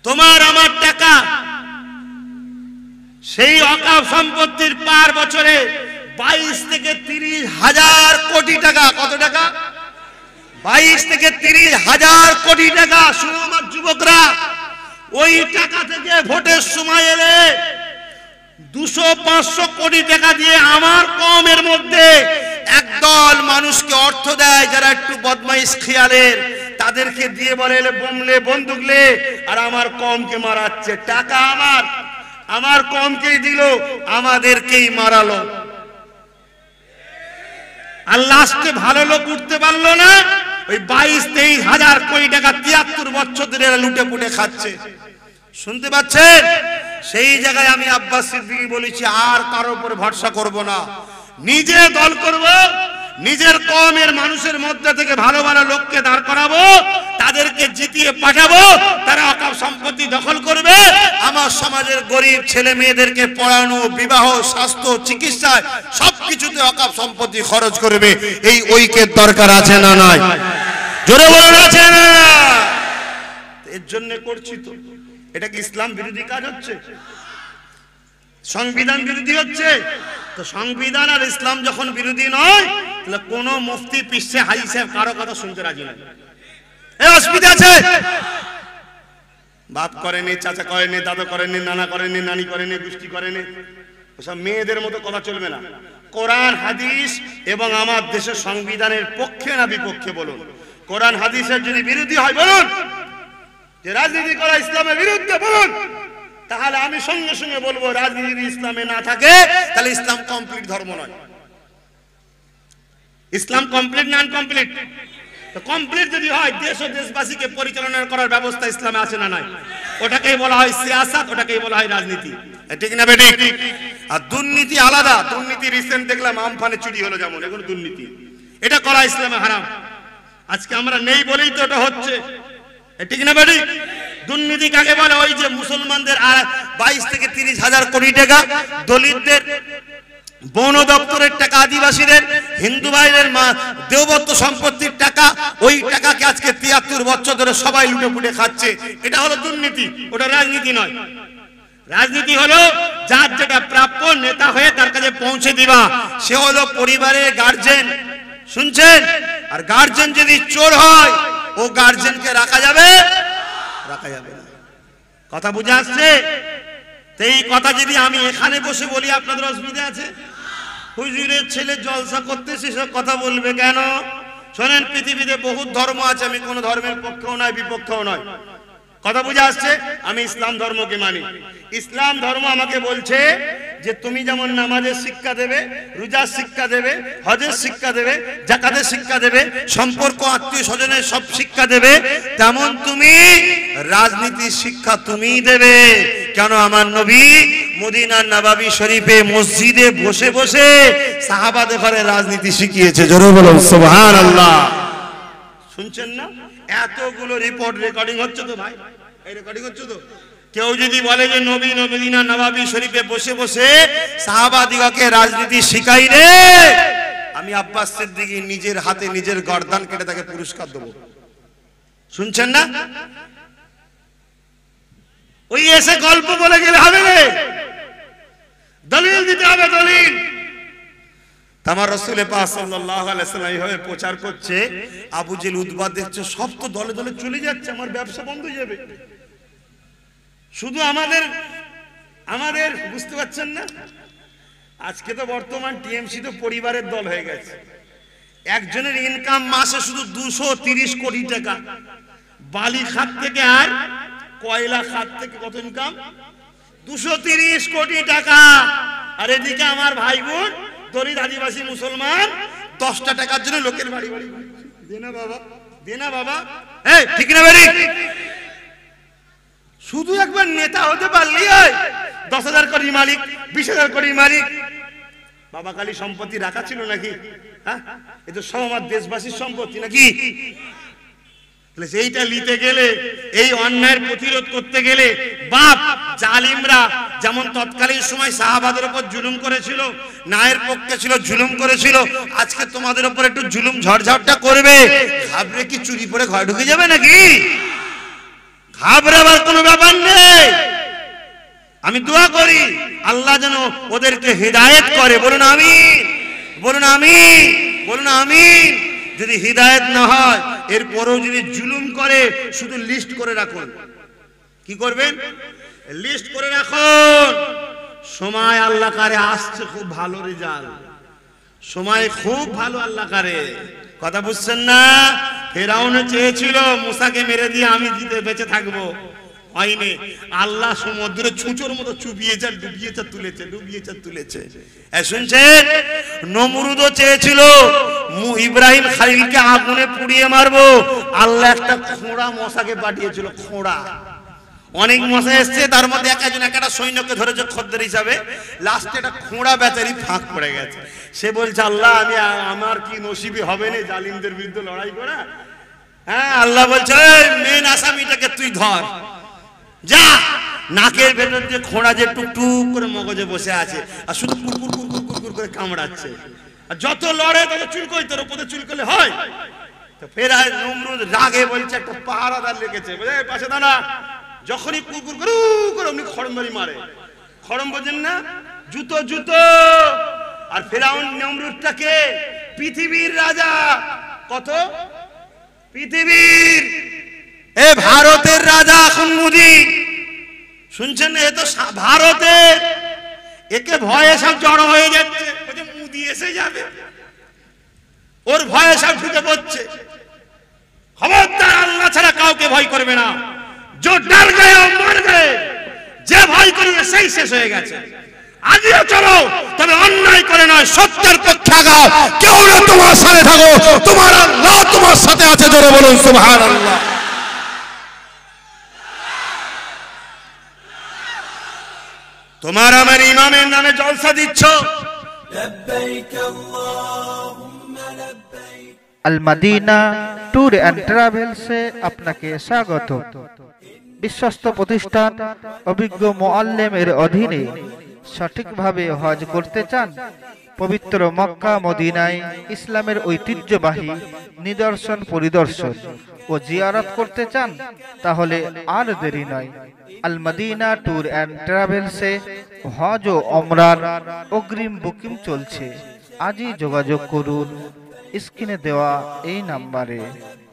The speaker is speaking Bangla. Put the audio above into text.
তোমার আমার টাকা, সেই ওয়াকফ সম্পত্তির পার বছরে 22 থেকে 30 হাজার কোটি টাকা। কত টাকা? 22 থেকে 30 হাজার কোটি টাকা। শুনো আমার যুবকরা, ওই টাকা থেকে ভোটের সময় এলে 200-500 কোটি টাকা দিয়ে আমার কমের মধ্যে একদল মানুষকে অর্থ দেয় যারা একটু বদমাইশ খেয়ালের, তাদেরকে দিয়ে বলে বোমলে বন্দুকলে, আর আমার কমকে মারাচ্ছে। টাকা আমার কমকেই দিল, আমাদেরকেই মারালো। আর লাস্টে ভালো লোক উঠতে পারলো না, ওই 22-23 হাজার কোটি টাকা 73 বছর ধরে লুটে পুটে খাচ্ছে। শুনতে পাচ্ছেন? সেই জায়গায় আমি আব্বাস সিদ্দিকী বলেছি, আর কারোর উপর ভরসা করব না, নিজে দল করব, নিজের কওমের মানুষের মধ্যে থেকে ভালো ভালো লোককে দাঁড় করাবো, তাদেরকে জিতিয়ে পাঠাবো, তারা ওয়াকফ সম্পত্তি দখল করবে, আমার সমাজের গরিব ছেলে মেয়েদেরকে পড়ানো, বিবাহ, স্বাস্থ্য, চিকিৎসায় সবকিছুতে ওয়াকফ সম্পত্তি খরচ করবে। এই ঐক্যের দরকার আছে না নাই? জোরে বলুন আছে না? এর জন্য করছি তো। এটা কি ইসলাম বিরোধী কাজ হচ্ছে? সংবিধান বিরোধী হচ্ছে? তো সংবিধান আর ইসলাম যখন বিরোধী নয়, তাহলে কোন মুফতি পিসে হাই সাহেব কারো কথা শুনতে রাজি নয়। এই অসুবিধা আছে? বাপ করেনি, চাচা করেনি, দাদা করেনি, নানা করেনি, নানি করেনি, গোষ্ঠী করেনি, ওসব মেয়েদের মতো কথা চলবে না। কোরআন হাদিস এবং আমার দেশের সংবিধানের পক্ষে না বিপক্ষে বলুন। কোরআন হাদিসের যদি বিরোধী হয় বলুন, যে রাজনীতি করা ইসলামের বিরুদ্ধে বলুন, তাহলে আমি সঙ্গে সঙ্গে বলবো রাজনীতি যদি ইসলামে না থাকে তাহলে ইসলাম কমপ্লিট ধর্ম নয়। ইসলাম কমপ্লিট না আনকমপ্লিট? তো কমপ্লিট যদি হয়, দেশ ও দেশবাসীকে পরিচালনা করার ব্যবস্থা ইসলামে আছে না নাই? ওটাকেই বলা হয় সিয়াসাত, ওটাকেই বলা হয় রাজনীতি। ঠিক না বেঠিক? আর দুর্নীতি আলাদা। দুর্নীতি রিসেন্ট দেখলাম আমফানে চুরি হলো, যেমন এগুলো দুর্নীতি, এটা করা ইসলামে হারাম। আজকে আমরা নেই বলেই তো এটা হচ্ছে। ঠিক না বেঠিক? দুর্নীতি কাকে বলে? ওই যে মুসলমানদের 22 থেকে 30 হাজার কোটি টাকা, দলিতদের বন দপ্তরের টাকা, আদিবাসীদের, হিন্দু ভাইদের দেওবত্ত সম্পত্তির টাকা, ওই টাকাকে আজকে 73 বছর ধরে সবাই লুটে পুটে খাচ্ছে। এটা হলো দুর্নীতি, ওটা রাজনীতি নয়। রাজনীতি হলো যার যেটা প্রাপ্য, নেতা হয়ে তার কাছে পৌঁছে দিবা, সে হলো পরিবারের গার্জেন। শুনছেন? আর গার্জেন যদি চোর হয়, ও গার্জেনকে রাখা যাবে? রাখা যাবে না। কথা বুঝে আসছে? এই কথা যদি আমি এখানে বসে বলি, আপনাদের অসুবিধা আছে? হুজুরের ছেলে জলসা করতে সেসব কথা বলবে কেন? শোনেন, পৃথিবীতে বহুত ধর্ম আছে, আমি কোন ধর্মের পক্ষেও নয় বিপক্ষেও নয়। কথা বুঝে আসছে? আমি ইসলাম ধর্মকে মানি। ইসলাম ধর্ম আমাকে বলছে যে তুমি যেমন নামাজের শিক্ষা দেবে, রোজার শিক্ষা দেবে, হজের শিক্ষা দেবে, যাকাতের শিক্ষা দেবে, সম্পর্ক আত্মীয় স্বজনের সব শিক্ষা দেবে, তেমন তুমি রাজনীতির শিক্ষা তুমিই দেবে। কেন? আমার নবী মদিনার নববী শরীফে মসজিদে বসে বসে সাহাবাদের ঘরে রাজনীতি শিখিয়েছে। জোরে বলুন সুবহানাল্লাহ। শুনছেন না? এতগুলো রিপোর্ট রেকর্ডিং হচ্ছে তো ভাই, এই রেকর্ডিং হচ্ছে তো। কেউ যদি বলে যে নবী মদিনা নববী শরীফে বসে বসে সাহাবাদিগকে রাজনীতি শিখাই রে, আমি আব্বাস সিদ্দিকী নিজের হাতে নিজের গর্দান কেটে তাকে পুরস্কার দেব। শুনছেন না? ওই এসে গল্প বলে গেলে হবে না, দলিল দিতে হবে, দলিল। আমার রাসূল পাক সাল্লাল্লাহু আলাইহি ওয়াসাল্লাম এইভাবে প্রচার করছে, আবু জেহেল উতবা দেখছে সব তো দলে দলে চলে যাচ্ছে, আমার ব্যবসা বন্ধ হয়ে যাবে। শুধু আমাদের বুঝতে পারছেন না? আজকে তো বর্তমান টিএমসি তো পরিবারের দল হয়ে গেছে। একজনের ইনকাম মাসে শুধু 230 কোটি টাকা, বালি খাত থেকে আর কয়লা খাত থেকে কত ইনকাম? 230 কোটি টাকা। আর এদিকে আমার ভাই বোন দলিত আদিবাসী মুসলমান 10টা টাকার জন্য লোকের বাড়ি বাড়ি দে না বাবা, দে না বাবা। এই ঠিক না বাড়ি? শুধু একবার নেতা হতে পারলি 10,000 কোটি মালিক, 20,000 কোটি মালিক। বাবা কালী সম্পত্তি রাখা ছিল নাকি? হ্যাঁ, এ তো সব আমার দেশবাসীর সম্পত্তি নাকি? এইটা নিতে গেলে, এই অন্যায়ের প্রতিরোধ করতে গেলে বাপ জালিমরা যেমন তৎকালীন সময় সাহাবাদের উপর জুলুম করেছিল, ন্যায়ের পক্ষে ছিল, জুলুম করেছিল, আজকে তোমাদের উপর একটু জুলুম ঝড়ঝাড়টা করবে, ঘাবড়ে কি চুরি পরে ঘরে ঢুকে যাবে নাকি? ঘাবড়াবার কোনো ব্যাপার আমি দোয়া করি আল্লাহ যেন ওদেরকে হিদায়াত করে। বলুন আমিন, বলুন আমিন, বলুন আমিন। যদি হিদায়াত না হয় এরপরেও যদি জুলুম করে শুধু লিস্ট করে রাখুন। কি করবেন? লিস্ট করে রাখুন। সময় আল্লাহ কারে আসছে খুব ভালো রেজাল্ট, সময় খুব ভালো আল্লাহ কারে। কথা বুঝছেন না? ফেরাউন চেয়েছিল মুসাকে মেরে দিয়ে আমি জিতে বেঁচে থাকবো, হয়নি। আল্লাহ সমুদ্রে ছুঁচোর মতো চুবিয়েছে, ডুবিয়েছে, তুলেছে, ডুবিয়েছে, তুলেছে। শুনছেন? নমরুদও চেয়েছিল ইব্রাহিম খালিলকে আগুনে পুড়িয়ে মারবো, আল্লাহ একটা খোঁড়া মশাকে পাঠিয়েছিল। খোঁড়া, অনেক মশা এসছে, তার মধ্যে একজন একটা সৈন্যকে ধরেছে খদ্দের হিসাবে। লাস্টে একটা খোঁড়া বেচারি ফাঁক পড়ে গেছে। সে বলছে আল্লাহ আমি আমার কি নসিবে হবে না জালিমদের বিরুদ্ধে লড়াই করা? হ্যাঁ, আল্লাহ বলছে মেন আসামিটাকে তুই ধর, যা। নাকের ভেতর যে খোঁড়া যে টুকটুক করে মগজে বসে আছে আর শুধু কুরকুর কুরকুর কুরকুর করে কামড়াচ্ছে, আর যত লড়ে তত চুলকোই, তোর উপরে চুলকলে হয়। তো ফের নমরুদ রাগে বলছে একটা পাহারাদার লেগেছে, পাশে দাঁড়া। যখনই কুকুর করে করে অমনি খড়ম মারি মারে। খড়ম বোঝেন না? জুতো জুতো। আর ফেরাউন নমরুদটাকে পৃথিবীর রাজা, কত পৃথিবীর, এ ভারতের রাজা এখন মোদি, শুনছেন? এ তো ভারতের। একে ভয়ে সব জড়ো হয়ে যাচ্ছে, মোদি এসে যাবে, ওর ভয়ে সব ঢুকে পড়ছে। খবরদার, আল্লাহ ছাড়া কাউকে ভয় করবে না। जो डर गए मर गए, যে ভয় করবে সেই শেষ হয়ে গেছে। আজও চলো, তবে অন্যায় করে নয়, সত্যের পক্ষে আগাও। কেউ না তোমার সাথে থাকো, তোমার আল্লাহ তোমার সাথে আছে। জোরে বলুন সুবহানাল্লাহ। তোমার আমার ইমামের নামে জলসা দিচ্ছ। লব্বাইক আল্লাহুম্মা লব্বাইক। আল মদিনা ট্যুর অ্যান্ড ট্রাভেলসে আপনাকে স্বাগত। বিশ্বস্ত প্রতিষ্ঠান, অভিজ্ঞ মুআল্লিমের অধীনে সঠিকভাবে হজ করতে চান? পবিত্র মক্কা মদিনায় ইসলামের ঐতিহ্যবাহী নিদর্শন পরিদর্শন ও জিয়ারত করতে চান? তাহলে আর দেরি নয়। আল মদিনা ট্যুর অ্যান্ড ট্রাভেলসে হজ ও ওমরার অগ্রিম বুকিং চলছে। আজই যোগাযোগ করুন স্ক্রিনে দেওয়া এই নাম্বারে।